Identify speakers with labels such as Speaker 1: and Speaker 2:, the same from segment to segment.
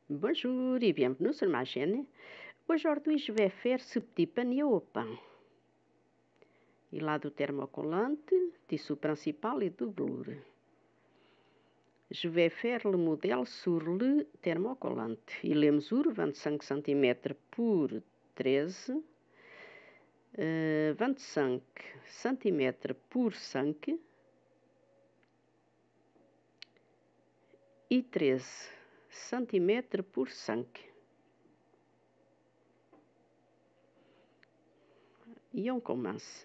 Speaker 1: Bonjour et bienvenue sur ma chaîne. Aujourd'hui, je vais faire ce petit panier au pain. Il a du thermocollante, tissu principal et du velours. Je vais faire le modèle sur le thermocollante. Il mesure 25 cm por 13, 25 cm por 5 e 13 cm por 5. E on commence.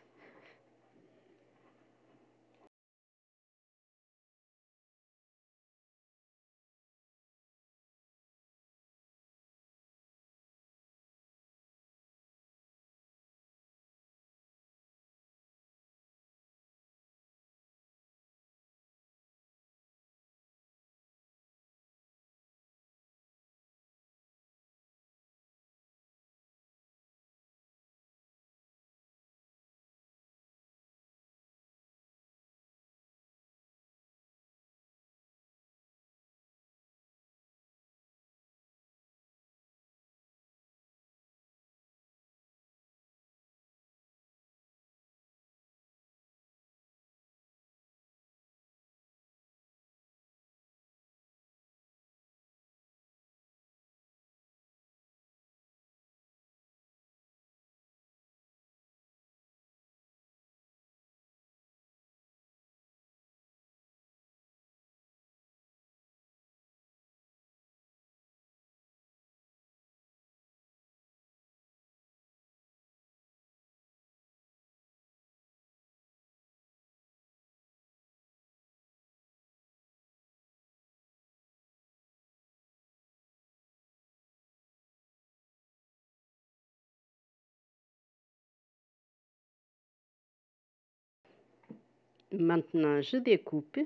Speaker 1: Maintenant, je découpe.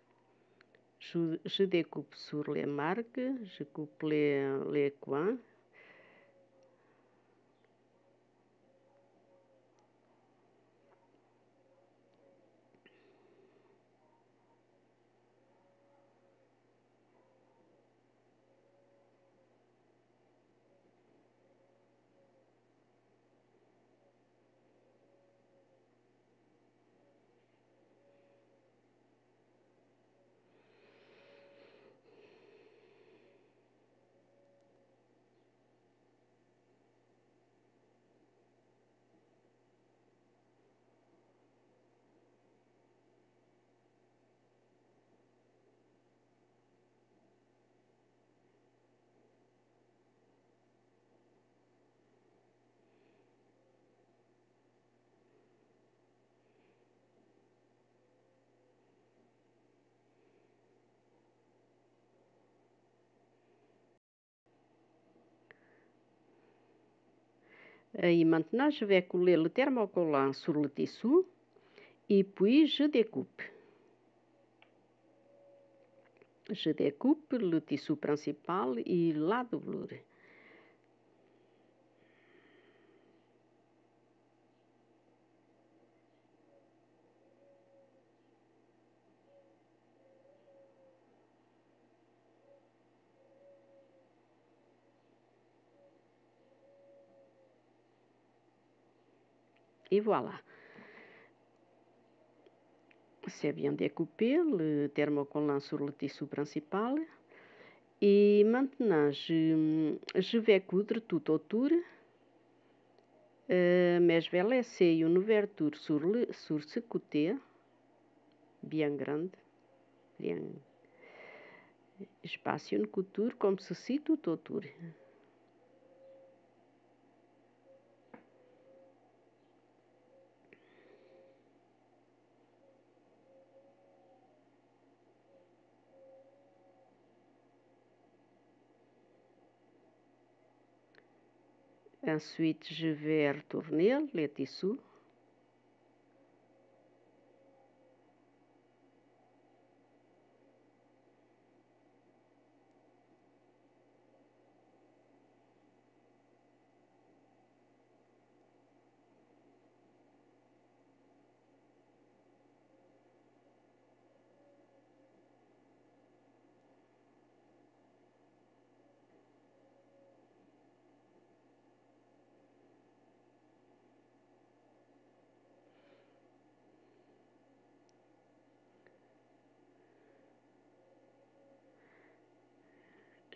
Speaker 1: Je découpe sur les marques, je coupe les coins. Et maintenant, je vais coller le thermocollant sur le tissu et puis je découpe. Je découpe le tissu principal et la doublure. Et voilà. C'est bien découpé, le thermocollant sur le tissu principal. Et maintenant, je vais coudre tout autour. Mais je vais laisser une ouverture sur ce côté, bien grande. Bien. Je passe une couture comme ceci tout autour. Ensuite, je vais retourner les tissus.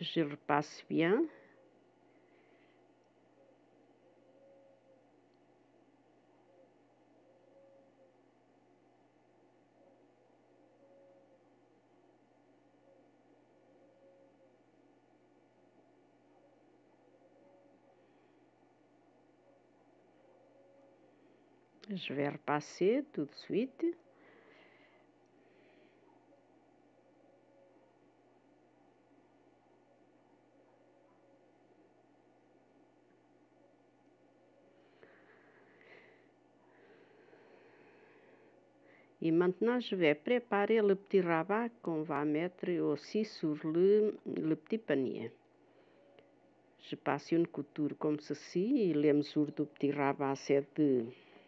Speaker 1: Je repasse bien. Je vais repasser tout de suite. Et maintenant, je vais préparer le petit rabat qu'on va mettre aussi sur le petit panier. Je passe une couture comme ceci et les mesures du petit rabat, c'est de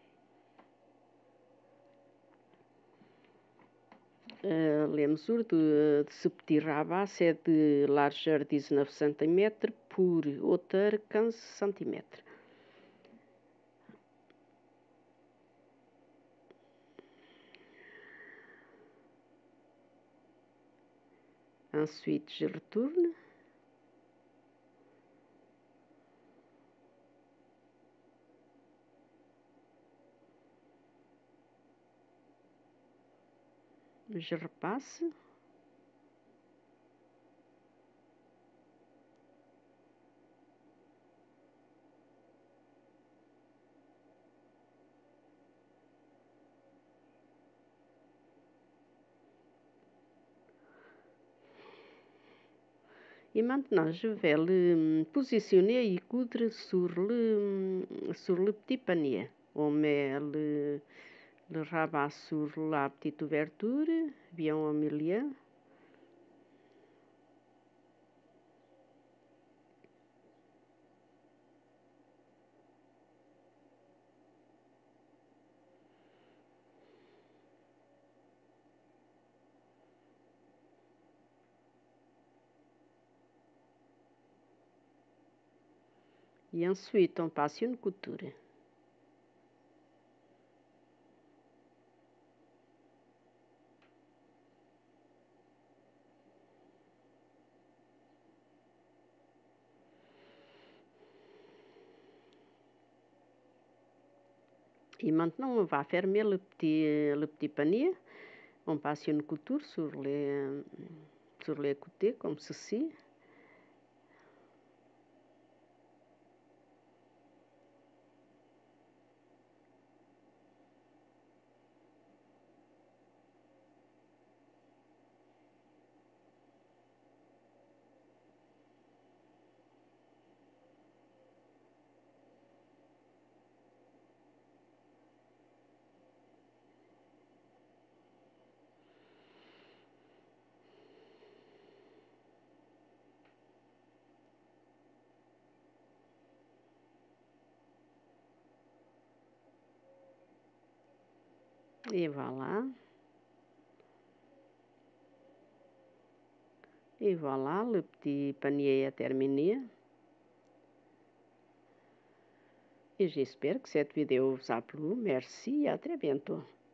Speaker 1: les mesures de ce petit rabat, c'est de largeur 19 cm por hauteur 15 cm. Ensuite, je retourne. Je repasse. Et maintenant, je vais le positionner et coudre sur le petit panier. On met le rabat sur la petite ouverture, bien au milieu. Et ensuite, on passe une couture. Et maintenant, on va fermer le petit panier. On passe une couture sur les côtés, comme ceci. Et voilà. Et voilà, le petit panier est terminé. Et j'espère que cette vidéo vous a plu. Merci et à très bientôt.